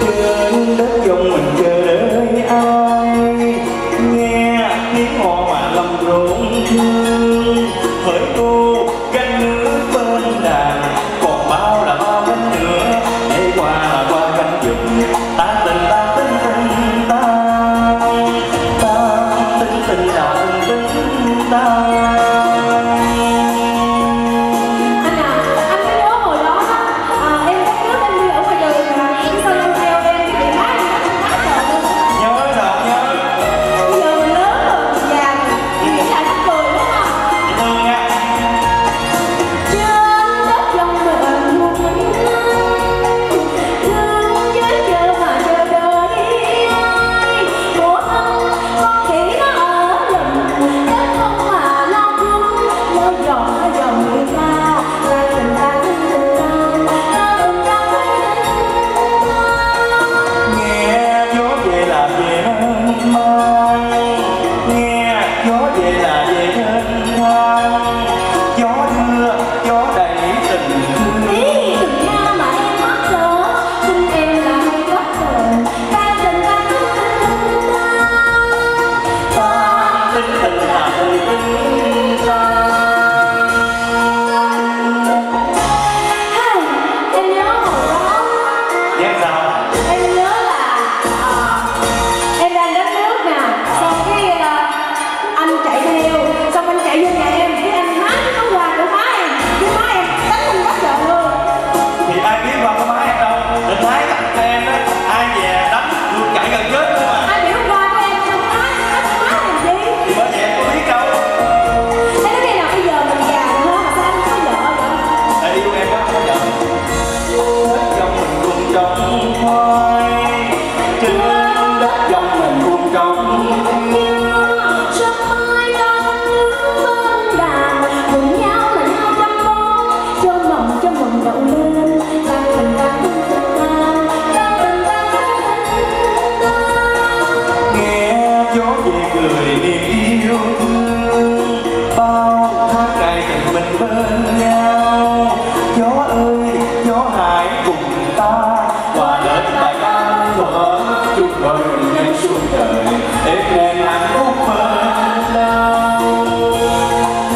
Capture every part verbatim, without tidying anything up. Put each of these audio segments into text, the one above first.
trên đất dòng mình chờ đợi ai, nghe tiếng hò mà lòng rộn thương. Hỡi cô canh nước bên đàn, còn bao là bao cánh nữa, để qua là qua cánh giùm ta tình ta tính tình ta ta tính tình ta tính tính ta.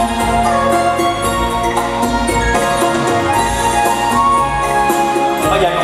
Bây giờ